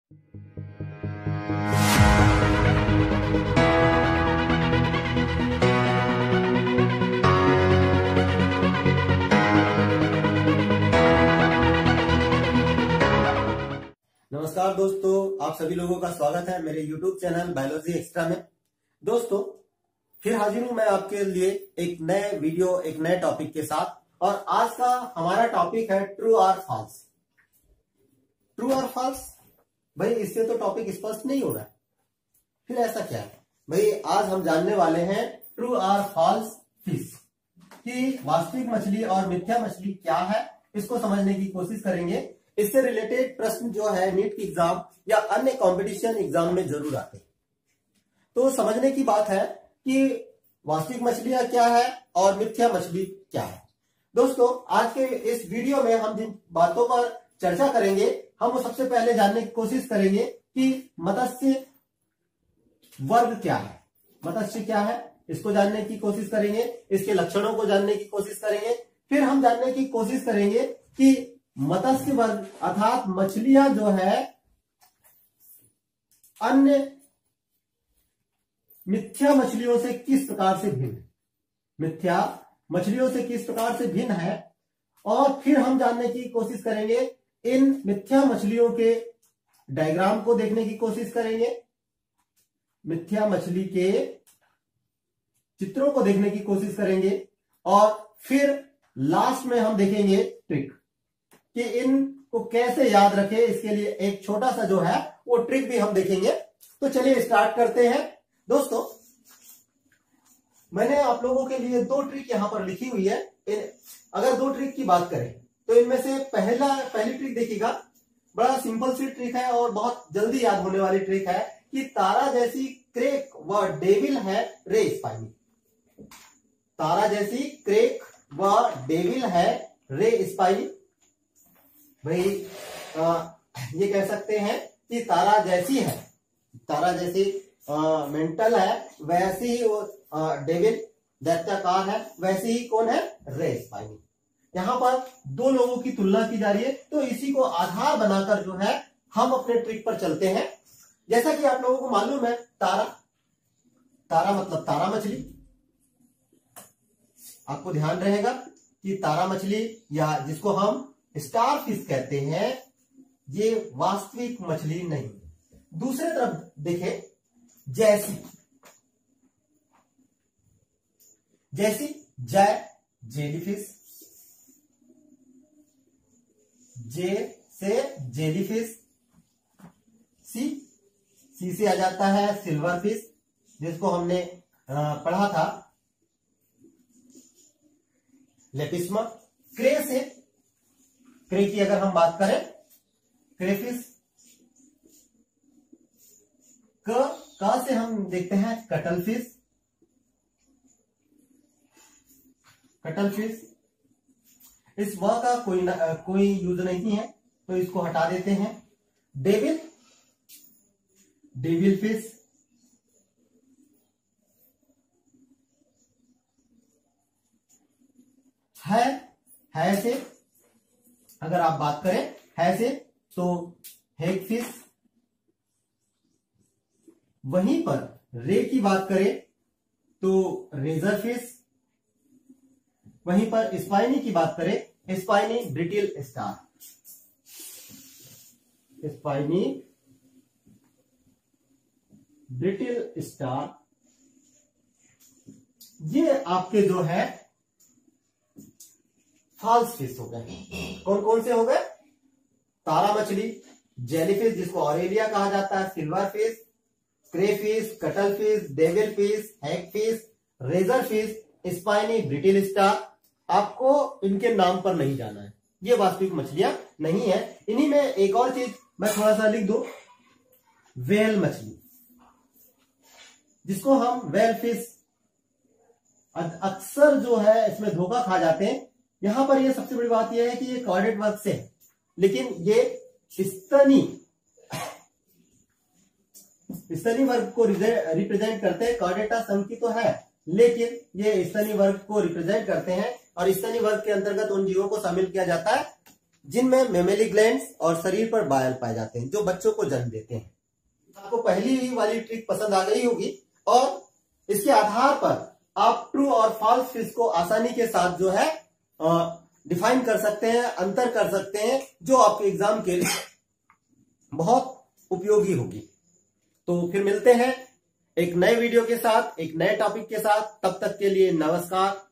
नमस्कार दोस्तों, आप सभी लोगों का स्वागत है मेरे YouTube चैनल बायोलॉजी एक्स्ट्रा में। दोस्तों, फिर हाजिर हूं मैं आपके लिए एक नए वीडियो, एक नए टॉपिक के साथ। और आज का हमारा टॉपिक है ट्रू और फॉल्स। ट्रू और फॉल्स, भाई इससे तो टॉपिक स्पष्ट नहीं हो रहा है, फिर ऐसा क्या है भाई? आज हम जानने वाले हैं ट्रू और फॉल्स फिश कि वास्तविक मछली और मिथ्या मछली क्या है, इसको समझने की कोशिश करेंगे। इससे रिलेटेड प्रश्न जो है नीट की एग्जाम या अन्य कंपटीशन एग्जाम में जरूर आते हैं। तो समझने की बात है कि वास्तविक मछलियां क्या है और मिथ्या मछली क्या है। दोस्तों, आज के इस वीडियो में हम जिन बातों पर चर्चा करेंगे, हम वो सबसे पहले जानने की कोशिश करेंगे कि मत्स्य वर्ग क्या है, मत्स्य क्या है, इसको जानने की कोशिश करेंगे। इसके लक्षणों को जानने की कोशिश करेंगे। फिर हम जानने की कोशिश करेंगे कि मत्स्य वर्ग अर्थात मछलियां जो है अन्य मिथ्या मछलियों से किस प्रकार से भिन्न है, मिथ्या मछलियों से किस प्रकार से भिन्न है। और फिर हम जानने की कोशिश करेंगे, इन मिथ्या मछलियों के डायग्राम को देखने की कोशिश करेंगे, मिथ्या मछली के चित्रों को देखने की कोशिश करेंगे। और फिर लास्ट में हम देखेंगे ट्रिक कि इनको कैसे याद रखें। इसके लिए एक छोटा सा जो है वो ट्रिक भी हम देखेंगे। तो चलिए स्टार्ट करते हैं। दोस्तों, मैंने आप लोगों के लिए दो ट्रिक यहां पर लिखी हुई है। अगर दो ट्रिक की बात करें तो इनमें से पहली ट्रिक देखिएगा, बड़ा सिंपल सी ट्रिक है और बहुत जल्दी याद होने वाली ट्रिक है कि तारा जैसी क्रेक व डेविल है रे स्पाइनी। तारा जैसी क्रेक व डेविल है रे स्पाइनी। भाई ये कह सकते हैं कि तारा जैसी है, तारा जैसी मेंटल है, वैसी ही वो डेविल दैत्याकार है, वैसी ही कौन है? रे स्पाइनी। यहां पर दो लोगों की तुलना की जा रही है, तो इसी को आधार बनाकर जो है हम अपने ट्रिक पर चलते हैं। जैसा कि आप लोगों को मालूम है, तारा, तारा मतलब तारा मछली। आपको ध्यान रहेगा कि तारा मछली या जिसको हम स्टार फिश कहते हैं, ये वास्तविक मछली नहीं। दूसरे तरफ देखें, जैसी, जैसी जय जेलीफिश, जे से जेलीफिश, सी से आ जाता है सिल्वर फिश, जिसको हमने पढ़ा था लेपिस्मा। क्रे से, क्रे की अगर हम बात करें, क्रेफिश। क से हम देखते हैं कटल फिश, कटल फिश। इस व का कोई यूज नहीं है, तो इसको हटा देते हैं। Devil, devil fish. है से अगर आप बात करें, है से तो हेग फिश। वहीं पर रे की बात करें तो रेजर फिश। वहीं पर स्पाइनी की बात करें, spiny brittle star, spiny brittle star. ये आपके जो है फॉल्स फिश हो गए। कौन कौन से हो गए? तारा मछली, जेलीफिश जिसको ऑरेलिया कहा जाता है, silver fish, crayfish, cuttle fish, devil fish, hag fish, razor fish, spiny brittle star. आपको इनके नाम पर नहीं जाना है, ये वास्तविक मछलियां नहीं है। इन्हीं में एक और चीज मैं थोड़ा सा लिख दूं, वेल मछली, जिसको हम वेल फिश, अक्सर जो है इसमें धोखा खा जाते हैं। यहां पर ये सबसे बड़ी बात यह है कि ये कॉर्डेट वर्ग से है, लेकिन ये स्तनी वर्ग को रिप्रेजेंट करते हैं। कॉर्डेटा संघ तो है, लेकिन ये स्तनी वर्ग को रिप्रेजेंट करते हैं। और स्तनी वर्ग के अंतर्गत उन जीवों को शामिल किया जाता है जिनमें मेमेली ग्लैंड्स और शरीर पर बायल पाए जाते हैं जो बच्चों को जन्म देते हैं। आपको पहली ही वाली ट्रिक पसंद आ गई होगी और इसके आधार पर आप ट्रू और फॉल्स फिश को आसानी के साथ जो है डिफाइन कर सकते हैं, अंतर कर सकते हैं, जो आपके एग्जाम के लिए बहुत उपयोगी होगी। तो फिर मिलते हैं एक नए वीडियो के साथ, एक नए टॉपिक के साथ। तब तक के लिए नमस्कार।